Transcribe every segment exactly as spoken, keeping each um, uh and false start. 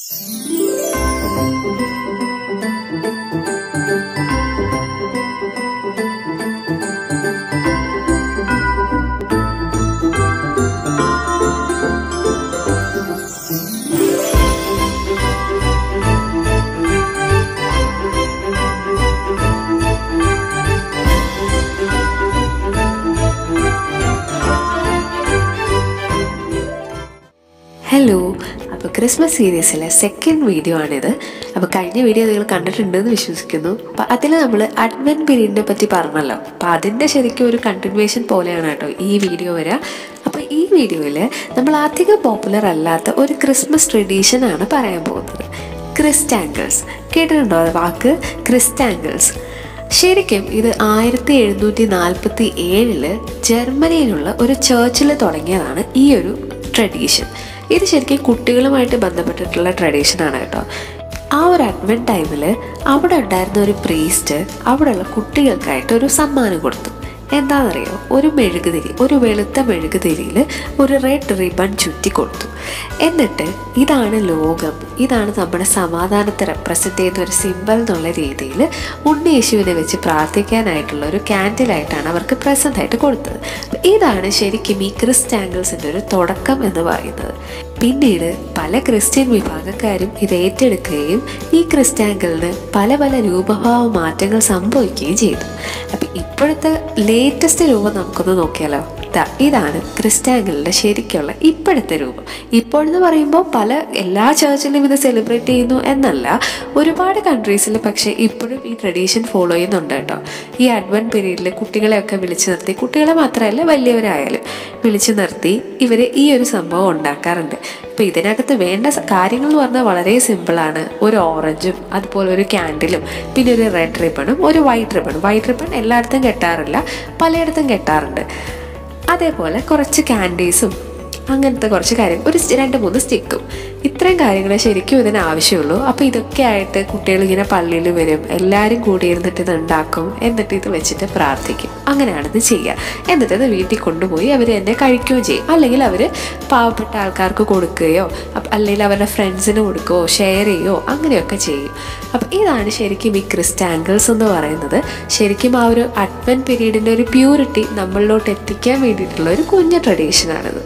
Hello, അപ്പോൾ Christmas സീരീസിലെ second video ആണിത്. അപ്പോൾ കഴിഞ്ഞ വീഡിയോ നിങ്ങൾ കണ്ടിട്ടുണ്ടെന്ന് വിശ്വസിക്കുന്നു. അപ്പോൾ അതിൽ നമ്മൾ അഡ്വെൻറ്റ് പീരീഡിനെ പറ്റി പറഞ്ഞല്ലോ. അപ്പോൾ അതിൻ്റെ ശരിക്കും ഒരു കണ്ടിന്യൂവേഷൻ പോലെയാണ് കേട്ടോ ഈ വീഡിയോ വരിക. അപ്പോൾ ഈ വീഡിയോയിൽ നമ്മൾ അധികം പോപ്പുലർ അല്ലാത്ത ഒരു ക്രിസ്മസ് ട്രഡീഷനാണ് പറയാൻ പോകുന്നത്. ക്രിസ്റ്റാങ്കിൾസ് കേട്ടിട്ടുണ്ടോ അത് വാക്ക്? ക്രിസ്റ്റാങ്കിൾസ് ശരിക്കും ഇത് ആയിരത്തി എഴുന്നൂറ്റി നാൽപ്പത്തി ഏഴില് ജർമ്മനിയിലുള്ള ഒരു ചേർച്ചിൽ തുടങ്ങിയതാണ് ഈ ഒരു ട്രഡീഷൻ. ഇത് ശരിക്കും കുട്ടികളുമായിട്ട് ബന്ധപ്പെട്ടിട്ടുള്ള ട്രഡീഷനാണ് കേട്ടോ. ആ ഒരു അഡ്വെൻറ്റ് ടൈമിൽ അവിടെ ഉണ്ടായിരുന്ന ഒരു പ്രീസ്റ്റ് അവിടെയുള്ള കുട്ടികൾക്കായിട്ട് ഒരു സമ്മാനം കൊടുത്തു. എന്താണെന്നറിയോ? ഒരു മെഴുകുതിരി, ഒരു വെളുത്ത മെഴുകുതിരിയിൽ ഒരു റെഡ് റിബൺ ചുറ്റി കൊടുത്തു. എന്നിട്ട് ഇതാണ് ലോകം, ഇതാണ് നമ്മുടെ സമാധാനത്തെ റെപ്രസെൻ്റ് ചെയ്യുന്ന ഒരു സിമ്പൽ എന്നുള്ള രീതിയിൽ ഉണ്ണി യേശുവിനെ വെച്ച് പ്രാർത്ഥിക്കാനായിട്ടുള്ള ഒരു ക്യാൻഡിലായിട്ടാണ് അവർക്ക് പ്രസൻ്റ് ആയിട്ട് കൊടുത്തത്. ഇതാണ് ശരിക്കും ഈ ക്രിസ്റ്റാങ്കിൾസിൻ്റെ ഒരു തുടക്കം എന്ന് പറയുന്നത്. പിന്നീട് പല ക്രിസ്ത്യൻ വിഭാഗക്കാരും ഇത് ഏറ്റെടുക്കുകയും ഈ ക്രിസ്റ്റാങ്കിളിന് പല പല രൂപഭാവ മാറ്റങ്ങൾ സംഭവിക്കുകയും ചെയ്തു. അപ്പം ഇപ്പോഴത്തെ ലേറ്റസ്റ്റ് രൂപം നമുക്കൊന്ന് നോക്കിയാലോ. ഇതാണ് ക്രിസ്റ്റാങ്കിളിൻ്റെ ശരിക്കുള്ള ഇപ്പോഴത്തെ രൂപം. ഇപ്പോഴെന്ന് പറയുമ്പോൾ പല എല്ലാ ചർച്ചിലും ഇത് സെലിബ്രേറ്റ് ചെയ്യുന്നു എന്നല്ല, ഒരുപാട് കൺട്രീസിൽ പക്ഷേ ഇപ്പോഴും ഈ ട്രഡീഷൻ ഫോളോ ചെയ്യുന്നുണ്ട് കേട്ടോ. ഈ അഡ്വെൻറ്റ് പീരീഡിൽ കുട്ടികളെയൊക്കെ വിളിച്ചു നിർത്തി, കുട്ടികളെ മാത്രമല്ല വലിയവരായാലും വിളിച്ചു നിർത്തി ഇവർ ഈ ഒരു സംഭവം ഉണ്ടാക്കാറുണ്ട്. അപ്പോൾ ഇതിനകത്ത് വേണ്ട കാര്യങ്ങൾ എന്ന് പറഞ്ഞാൽ വളരെ സിമ്പിളാണ്. ഒരു ഓറഞ്ചും അതുപോലെ ഒരു ക്യാൻഡിലും പിന്നെ ഒരു റെഡ് റിബണും ഒരു വൈറ്റ് റിബണും. വൈറ്റ് റിബൺ എല്ലായിടത്തും കെട്ടാറില്ല, പലയിടത്തും കെട്ടാറുണ്ട്. അതേപോലെ കുറച്ച് ക്യാൻഡീസും അങ്ങനത്തെ കുറച്ച് കാര്യങ്ങൾ, ഒരു രണ്ട് മൂന്ന് സ്റ്റിക്കും. ഇത്രയും കാര്യങ്ങളെ ശരിക്കും ഇതിന് ആവശ്യമുള്ളൂ. അപ്പോൾ ഇതൊക്കെ ആയിട്ട് കുട്ടികൾ ഇങ്ങനെ പള്ളിയിൽ വരും, എല്ലാവരും കൂടി ഇരുന്നിട്ട് ഇത് ഉണ്ടാക്കും, എന്നിട്ട് ഇത് വെച്ചിട്ട് പ്രാർത്ഥിക്കും. അങ്ങനെയാണിത് ചെയ്യുക. എന്നിട്ട് ഇത് വീട്ടിൽ കൊണ്ടുപോയി അവർ തന്നെ കഴിക്കുകയോ ചെയ്യും. അല്ലെങ്കിൽ അവർ പാവപ്പെട്ട ആൾക്കാർക്ക് കൊടുക്കുകയോ അല്ലെങ്കിൽ അവരുടെ ഫ്രണ്ട്സിന് കൊടുക്കുകയോ ഷെയർ ചെയ്യുകയോ അങ്ങനെയൊക്കെ ചെയ്യും. അപ്പം ഇതാണ് ശരിക്കും ഈ ക്രിസ്റ്റാങ്കിൾസ് എന്ന് പറയുന്നത്. ശരിക്കും ആ ഒരു അഡ്വെൻറ്റ് പീരീഡിൻ്റെ ഒരു പ്യൂരിറ്റി നമ്മളിലോട്ട് എത്തിക്കാൻ വേണ്ടിയിട്ടുള്ള ഒരു കുഞ്ഞു ട്രഡീഷനാണിത്.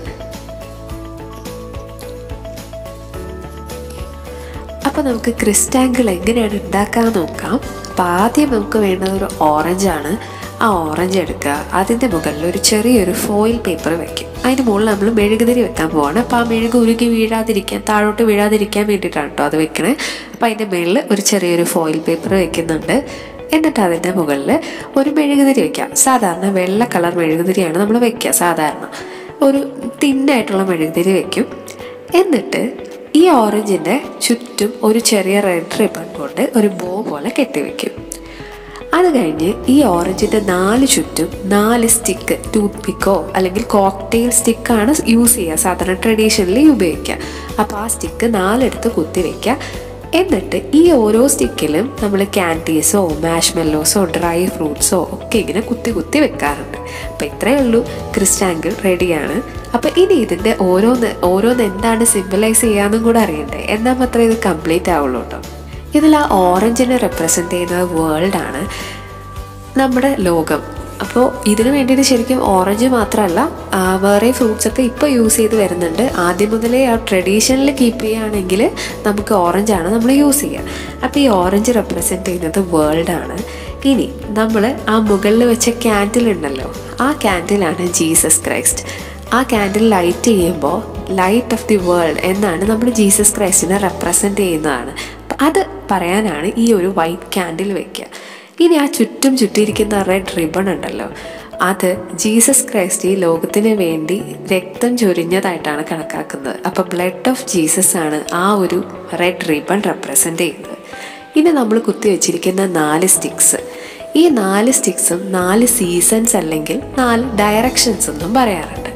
അപ്പോൾ നമുക്ക് ക്രിസ്റ്റാങ്കിൾ എങ്ങനെയാണ് ഉണ്ടാക്കാൻ നോക്കാം. അപ്പോൾ ആദ്യം നമുക്ക് വേണ്ടത് ഒരു ഓറഞ്ചാണ്. ആ ഓറഞ്ച് എടുക്കുക, അതിൻ്റെ മുകളിൽ ഒരു ചെറിയൊരു ഫോയിൽ പേപ്പർ വയ്ക്കും. അതിന് മുകളിൽ നമ്മൾ മെഴുകുതിരി വെക്കാൻ പോവാണ്. അപ്പോൾ ആ മെഴുക് ഉരുകി വീഴാതിരിക്കാൻ, താഴോട്ട് വീഴാതിരിക്കാൻ വേണ്ടിയിട്ടാണ് കേട്ടോ അത് വെക്കണേ. അപ്പോൾ അതിൻ്റെ മുകളിൽ ഒരു ചെറിയൊരു ഫോയിൽ പേപ്പർ വെക്കുന്നുണ്ട്. എന്നിട്ട് അതിൻ്റെ മുകളിൽ ഒരു മെഴുകുതിരി വയ്ക്കാം. സാധാരണ വെള്ള കളർ മെഴുകുതിരിയാണ് നമ്മൾ വയ്ക്കുക. സാധാരണ ഒരു തിന്നായിട്ടുള്ള മെഴുകുതിരി വയ്ക്കും. എന്നിട്ട് ഈ ഓറഞ്ചിൻ്റെ ചുറ്റും ഒരു ചെറിയ റെഡ് റിബൺ കൊണ്ട് ഒരു ബോ പോലെ കെട്ടിവെക്കും. അത് കഴിഞ്ഞ് ഈ ഓറഞ്ചിൻ്റെ നാല് ചുറ്റും നാല് സ്റ്റിക്ക്, ടൂത്ത് പിക്കോ അല്ലെങ്കിൽ കോക്ടെയിൽ സ്റ്റിക്കാണ് യൂസ് ചെയ്യുക, സാധാരണ ട്രഡീഷണലി ഉപയോഗിക്കുക. അപ്പോൾ ആ സ്റ്റിക്ക് നാലെടുത്ത് കുത്തി വയ്ക്കുക. എന്നിട്ട് ഈ ഓരോ സ്റ്റിക്കിലും നമ്മൾ ക്യാൻഡീസോ മാഷ്മെല്ലോസോ ഡ്രൈ ഫ്രൂട്ട്സോ ഒക്കെ ഇങ്ങനെ കുത്തി കുത്തി വെക്കാറുണ്ട്. അപ്പോൾ ഇത്രയേ ഉള്ളൂ, ക്രിസ്റ്റാങ്കിൾ റെഡിയാണ്. അപ്പോൾ ഇനി ഇതിൻ്റെ ഓരോന്ന് ഓരോന്ന് എന്താണ് സിംബലൈസ് ചെയ്യാമെന്നും കൂടെ അറിയണ്ടേ, എന്നാൽ മാത്രമേ ഇത് കംപ്ലീറ്റ് ആവുള്ളൂ കേട്ടോ. ഇതിൽ ആ ഓറഞ്ചിനെ റെപ്രസെൻ്റ് ചെയ്യുന്നത് വേൾഡാണ്, നമ്മുടെ ലോകം. അപ്പോൾ ഇതിന് വേണ്ടിയിട്ട് ശരിക്കും ഓറഞ്ച് മാത്രമല്ല വേറെ ഫ്രൂട്ട്സൊക്കെ ഇപ്പോൾ യൂസ് ചെയ്ത് വരുന്നുണ്ട്. ആദ്യം മുതലേ ആ ട്രഡീഷനിൽ കീപ്പ് ചെയ്യുകയാണെങ്കിൽ നമുക്ക് ഓറഞ്ചാണ് നമ്മൾ യൂസ് ചെയ്യുക. അപ്പോൾ ഈ ഓറഞ്ച് റെപ്രസെൻ്റ് ചെയ്യുന്നത് വേൾഡാണ്. ഇനി നമ്മൾ ആ മുകളിൽ വെച്ച ക്യാൻഡിൽ ഉണ്ടല്ലോ, ആ ക്യാൻഡിലാണ് ജീസസ് ക്രൈസ്റ്റ്. ആ ക്യാൻഡിൽ ലൈറ്റ് ചെയ്യുമ്പോൾ ലൈറ്റ് ഓഫ് ദി വേൾഡ് എന്നാണ് നമ്മൾ ജീസസ് ക്രൈസ്റ്റിനെ റെപ്രസെൻ്റ് ചെയ്യുന്നതാണ്. അത് പറയാനാണ് ഈ ഒരു വൈറ്റ് ക്യാൻഡിൽ വയ്ക്കുക. ഇനി ആ ചുറ്റും ചുറ്റിയിരിക്കുന്ന റെഡ് റിബൺ ഉണ്ടല്ലോ, അത് ജീസസ് ക്രൈസ്റ്റ് ഈ ലോകത്തിന് വേണ്ടി രക്തം ചൊരിഞ്ഞതായിട്ടാണ് കണക്കാക്കുന്നത്. അപ്പോൾ ബ്ലഡ് ഓഫ് ജീസസ് ആണ് ആ ഒരു റെഡ് റിബൺ റെപ്രസെൻ്റ് ചെയ്യുന്നത്. ഇനി നമ്മൾ കുത്തി വെച്ചിരിക്കുന്ന നാല് സ്റ്റിക്സ്, ഈ നാല് സ്റ്റിക്സും നാല് സീസൺസ് അല്ലെങ്കിൽ നാല് ഡയറക്ഷൻസ് എന്നും പറയാറുണ്ട്.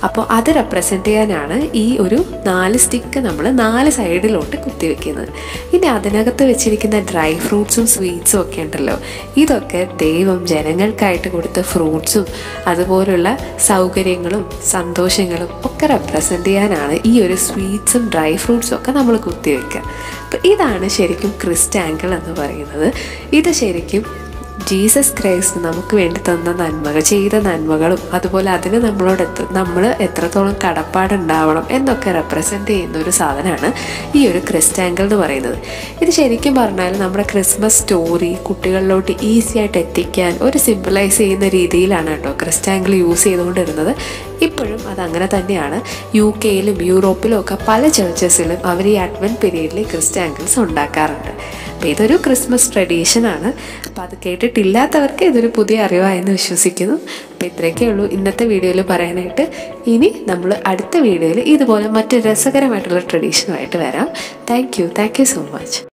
അപ്പോൾ അത് റെപ്രസെൻറ്റ് ചെയ്യാനാണ് ഈ ഒരു നാല് സ്റ്റിക്ക് നമ്മൾ നാല് സൈഡിലോട്ട് കുത്തിവെക്കുന്നത്. ഇനി അതിനകത്ത് വെച്ചിരിക്കുന്ന ഡ്രൈ ഫ്രൂട്ട്സും സ്വീറ്റ്സും ഒക്കെ ഉണ്ടല്ലോ, ഇതൊക്കെ ദൈവം ജനങ്ങൾക്കായിട്ട് കൊടുത്ത ഫ്രൂട്ട്സും അതുപോലുള്ള സൗകര്യങ്ങളും സന്തോഷങ്ങളും ഒക്കെ റെപ്രസെൻറ്റ് ചെയ്യാനാണ് ഈ ഒരു സ്വീറ്റ്സും ഡ്രൈ ഫ്രൂട്ട്സും ഒക്കെ നമ്മൾ കുത്തിവെക്കുക. അപ്പോൾ ഇതാണ് ശരിക്കും ക്രിസ്റ്റാങ്കിൾ എന്ന് പറയുന്നത്. ഇത് ശരിക്കും ജീസസ് ക്രൈസ്റ്റ് നമുക്ക് വേണ്ടി തന്ന നന്മകൾ, ചെയ്ത നന്മകളും അതുപോലെ അതിന് നമ്മളോട് എത്ര നമ്മൾ എത്രത്തോളം കടപ്പാടുണ്ടാവണം എന്നൊക്കെ റെപ്രസെൻറ്റ് ചെയ്യുന്ന ഒരു സാധനമാണ് ഈ ഒരു ക്രിസ്റ്റാങ്കിൾ എന്ന് പറയുന്നത്. ഇത് ശരിക്കും പറഞ്ഞാൽ നമ്മുടെ ക്രിസ്മസ് സ്റ്റോറി കുട്ടികളിലോട്ട് ഈസി ആയിട്ട് എത്തിക്കാൻ ഒരു സിംബലൈസ് ചെയ്യുന്ന രീതിയിലാണ് കേട്ടോ ക്രിസ്റ്റാങ്കിൾ യൂസ് ചെയ്തുകൊണ്ടിരുന്നത്. ഇപ്പോഴും അതങ്ങനെ തന്നെയാണ്. യു കെയിലും യൂറോപ്പിലും ഒക്കെ പല ചർച്ചസിലും അവർ ഈ അഡ്വെൻറ്റ് പീരീഡിൽ ക്രിസ്റ്റാങ്കിൾസ് ഉണ്ടാക്കാറുണ്ട്. അപ്പോൾ ഇതൊരു ക്രിസ്മസ് ട്രഡീഷനാണ്. അപ്പോൾ അത് കേട്ടിട്ടില്ലാത്തവർക്ക് ഇതൊരു പുതിയ അറിവായെന്ന് വിശ്വസിക്കുന്നു. അപ്പോൾ ഇത്രയൊക്കെ ഉള്ളൂ ഇന്നത്തെ വീഡിയോയിൽ പറയാനായിട്ട്. ഇനി നമ്മൾ അടുത്ത വീഡിയോയിൽ ഇതുപോലെ മറ്റു രസകരമായിട്ടുള്ള ട്രഡീഷനുമായിട്ട് വരാം. Thank you thank you so much.